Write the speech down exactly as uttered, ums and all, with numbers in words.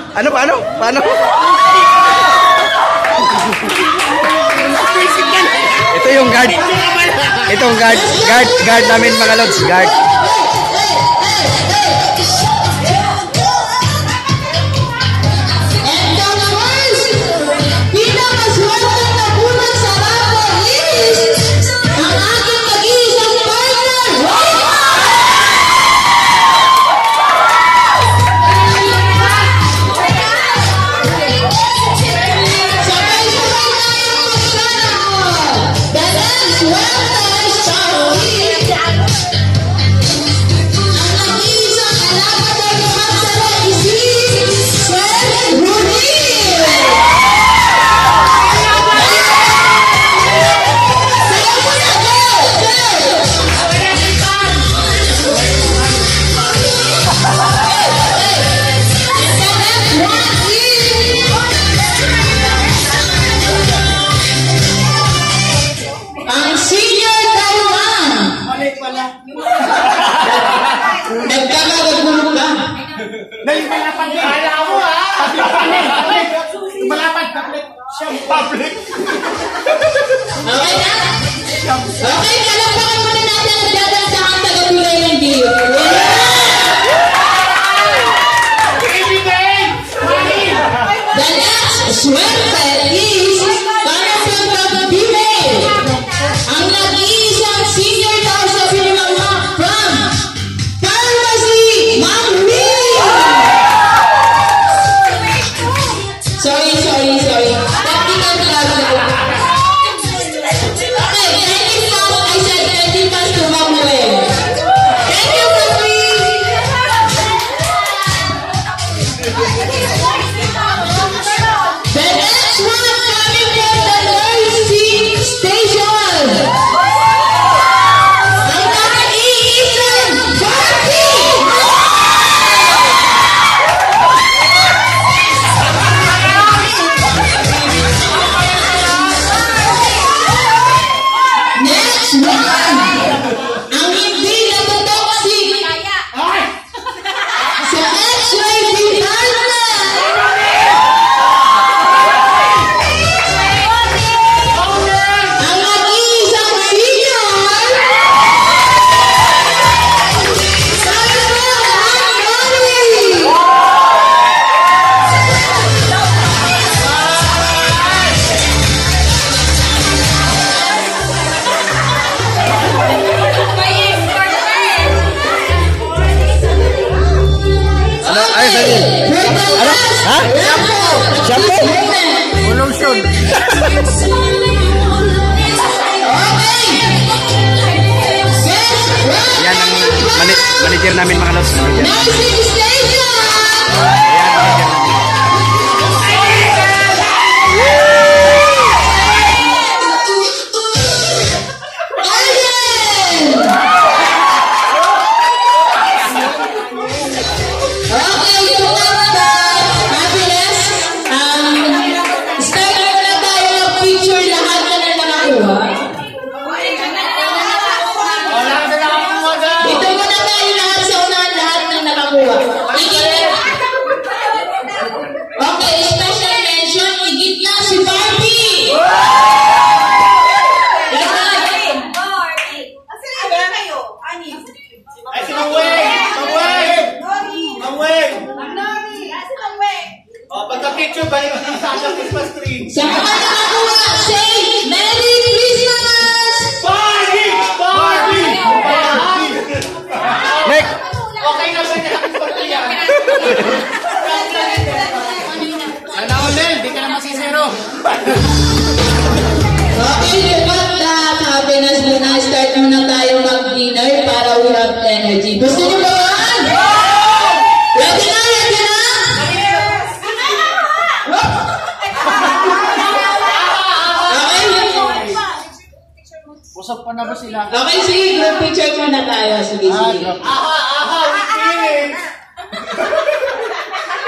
Ano, paano? Paano? Ito yung guard. Ito yung guard. Guard, guard namin mga lods. Guard. Nagkakagulong ka. Nagmalapad ka. Hala mo ha. Public. Malapad. Public. Siyang public. Okay na? Okay, kalagpakan muna natin ang dadagdagang taga-tulay ng Dio. The next swerte is para sa pag-female. Ang nag-iisang senior daw sa Pinamama from Pharmacy, Mami! Sorry, sorry, sorry. Technical class. Okay, thirty pounds. I said thirty pounds to Manuel. Thank you, Papi! The next one coming from the nursing station. Ang nag-iisang Barbie! Next one! Ang hindi natotoxic sa X-ray department! Ang nag-iisang senior! Ano? Ay, sali. Ano? Ha? Shampoo? Ulong shun. Yan ang mani manager namin mga lods. Manager. Nursing station! Ayan, manager namin. Okay, so after happiness, um, start na tayo ng picture lahat na na nakakuha. Wala na lang ako mga. Dito muna tayo lahat sa unahan, lahat na nakakuha. Igit. Okay, special mention, igit na si Barbie! Ay, si Maweng! Maweng! Maweng! O, pagka-picture, balik ko sa Sasha Christmas tree. Sa mga nakakuha, say Merry Christmas! Barbie! Barbie! Barbie! Next! Okay na ba niya? Sana ulit, di ka na masisero. Okay, you got that happiness muna. Start muna tayo mag-dinner para we have energy. Gusto niyo ba yan? Ready na? Ready na? Okay. Usap pa na ba sila? Okay, sige. Group picture muna tayo. Sige, sige. Aha, aha, with feelings.